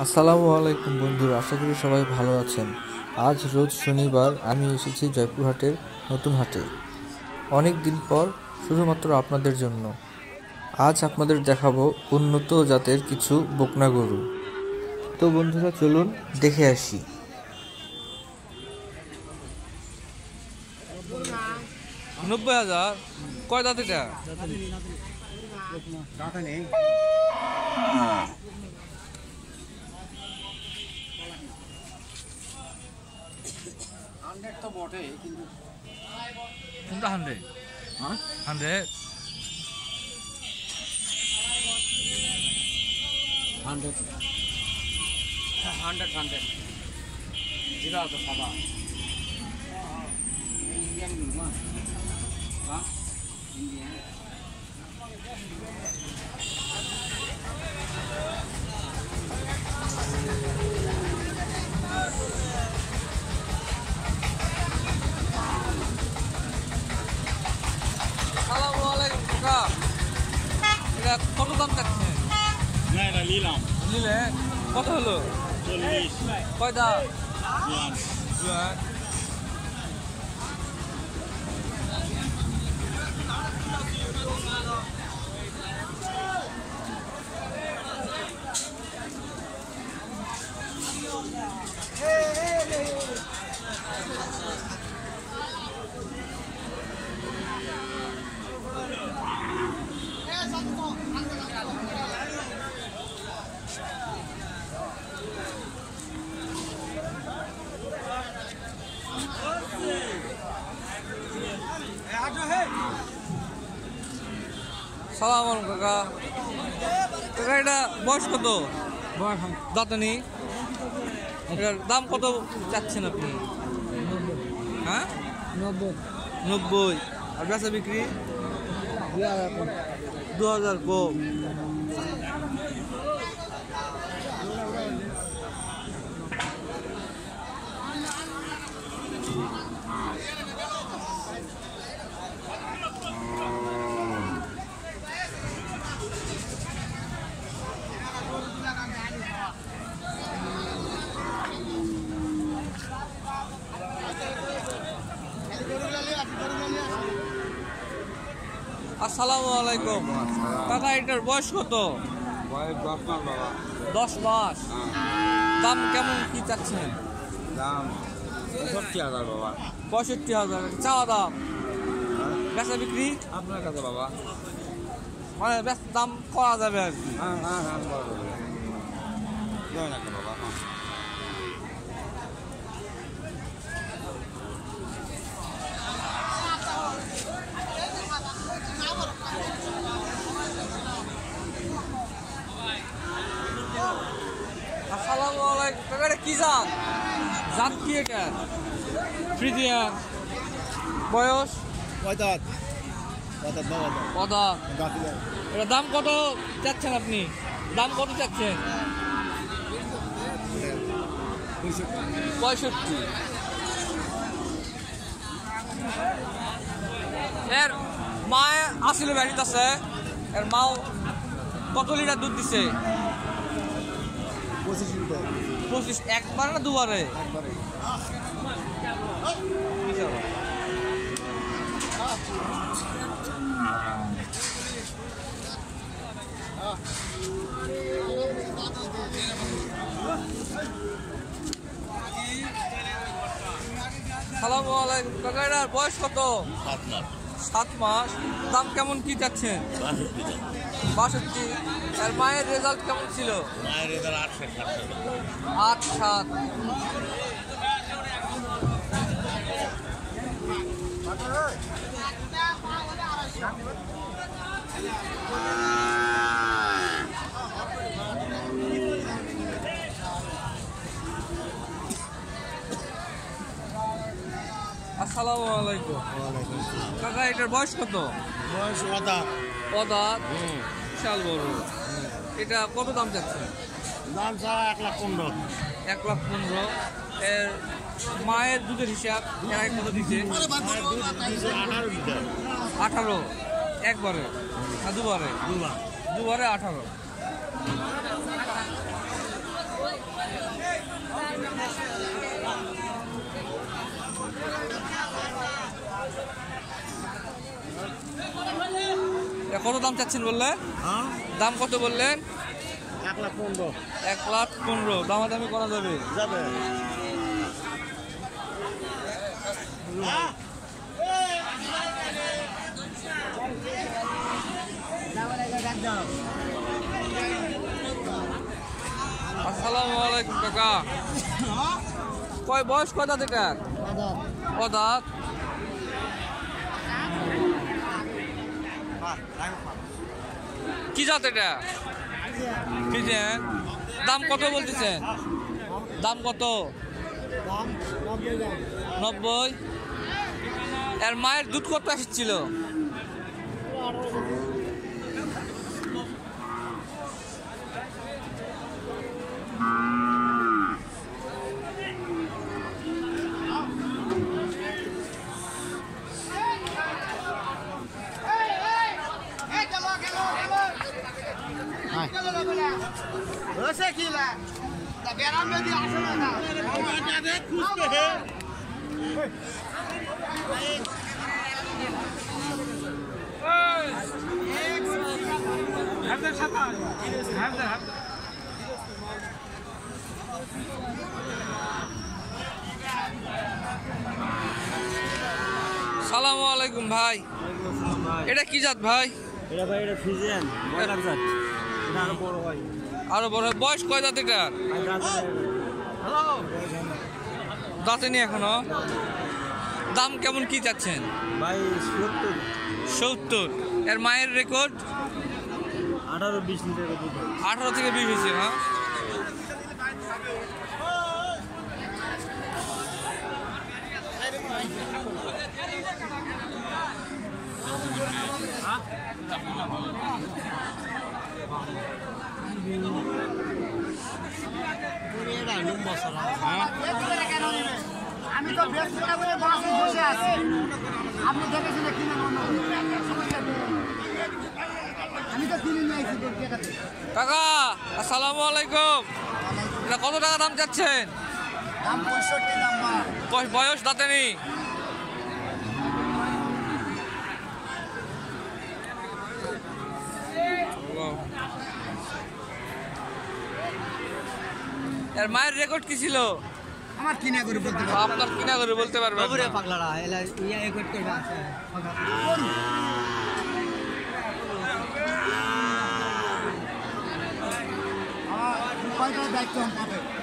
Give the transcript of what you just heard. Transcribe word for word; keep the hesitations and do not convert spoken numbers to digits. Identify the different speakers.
Speaker 1: আসসালামু আলাইকুম বন্ধুরা, আশা করি সবাই ভালো আছেন। আজ রোজ শনিবার আমি এসেছি জয়পুরহাটের নতুন হাটে, অনেক দিন পর শুধুমাত্র আপনাদের জন্য। আজ আপনাদের দেখাবো উন্নত জাতের কিছু বকনা গরু। তো বন্ধুরা চলুন দেখে আসি।
Speaker 2: নব্বই হাজার কয় দাঁত এটা?
Speaker 3: তো বটে কিন্তু
Speaker 2: কোনটা hundred? Hundred
Speaker 3: hundred hundred hundred zero আছে সাদা ইন্ডিয়ান গুলো হ্যাঁ ইন্ডিয়ান
Speaker 2: এটা কত দাম চাচ্ছে?
Speaker 4: না এটা নিলাম
Speaker 2: নিলে কত হলো?
Speaker 4: চল্লিশ
Speaker 2: কয় দাম?
Speaker 4: জোয়ান
Speaker 2: জোয়ান। সালাম আলাইকুম কাকা। কাকা এটা বয়স কত? দাঁতনি এটার দাম কত চাচ্ছেন আপনি? হ্যাঁ
Speaker 3: নব্বই
Speaker 2: নব্বই। আর বেচা বিক্রি দু হাজার কম। আসসালামু আলাইকুম কাকা, এটার বয়স কত? দশ মাস। দাম কেমন কি চাচ্ছেন?
Speaker 4: দাম পঁয়ষট্টি হাজার বাবা।
Speaker 2: পঁয়ষট্টি হাজার চাওয়া দাম। বেচা বিক্রি
Speaker 4: আপনার কাছে বাবা?
Speaker 2: মানে দাম করা যাবে আর কি।
Speaker 4: হ্যাঁ হ্যাঁ হ্যাঁ দেবেন একটা বাবা। হ্যাঁ
Speaker 2: আসসালামু আলাইকুম কাকা, এটা কি জাত? জাত কি এটা? ফ্রিজিয়ান। বয়স
Speaker 3: কয়দাত কয়দাত বাবা
Speaker 2: কদা।
Speaker 3: দাঁত
Speaker 2: এটা দাম কত চাচ্ছেন আপনি? দাম কত চাচ্ছেন? পঁয়ষট্টি। এর মা আসিল বাড়িত আছে, এর মাও কত লিটার দুধ দিছে?
Speaker 3: পঁচিশ লিটার
Speaker 2: পঁচিশ। একবার না দুবারে?
Speaker 3: একবারে
Speaker 2: সালামু আলাইকুম কাকা, এটার বয়স কত?
Speaker 4: সাত মাস।
Speaker 2: সাত মাস। দাম কেমন কি চাচ্ছেন? বাষট্টি। আর মায়ের রেজাল্ট কেমন ছিল?
Speaker 4: মায়ের এদের আটশো সাতশো
Speaker 2: আট সাত। আসসালামু আলাইকুম কাকা, এটার বয়স কত?
Speaker 3: বয়স অদাত
Speaker 2: অদাত। বিশাল বড়। এটা কত দাম যাচ্ছে?
Speaker 3: দাম ছাড়া এক লাখ পনেরো
Speaker 2: এক লাখ পনেরো। এর মায়ের দুধের হিসাব এরা কত দিচ্ছে?
Speaker 3: আঠারো লিটার
Speaker 2: আঠারো। একবারে না দুবারে?
Speaker 3: দুবার
Speaker 2: দুবারে আঠারো। কত দাম চাচ্ছেন বললেন?
Speaker 3: হ্যাঁ
Speaker 2: দাম কত বললেন?
Speaker 3: এক লাখ পনেরো
Speaker 2: এক লাখ পনেরো। দামাদামি করা যাবে?
Speaker 3: যাবে।
Speaker 2: আসসালামু আলাইকুম কাকা। কয় বয়স কয় দাঁত এটা? ও দাঁত। কি জাত এটা? ফ্রিজিয়ান। দাম কত বলতেছেন? দাম কত? নব্বই। এর মায়ের দুধ কত আসছিল? সালামু আলাইকুম ভাই। এটা কি জাত ভাই?
Speaker 3: এটা ভাই এটা ফ্রিজিয়ান বয়লার জাত। এটা আরো বড় ভাই।
Speaker 2: আরো বড়। বয়স কয় দাঁত এটা? দাঁতে নি এখনো। দাম কেমন কি চাচ্ছেন?
Speaker 3: ভাই সত্তর।
Speaker 2: সত্তর। এর মায়ের রেকর্ড?
Speaker 3: আঠারো বিশ লিটার দুধ।
Speaker 2: আঠারো থেকে বিশ হয়েছে না?
Speaker 5: আমি তো ব্যস্ত না বলে বাসে বসে আছি। আপনি দেখেছেন কিনা আমি তো কিনে নিয়ে আসি।
Speaker 2: কাকা আসসালামু আলাইকুম। এটা কত টাকা দাম চাচ্ছেন?
Speaker 5: দাম পঁয়ষট্টি দাম।
Speaker 2: বয়স দাঁতে নেই? এর মায়ের রেকর্ড কি ছিল?
Speaker 5: আমার কিনা করে বলতে পারবো।
Speaker 2: আপনার কিনা করে বলতে পারবেন?
Speaker 5: পাগলারা এলা ইয়া রেকর্ড করবে আছে। আমার কয়টা দায়িত্ব পাবে।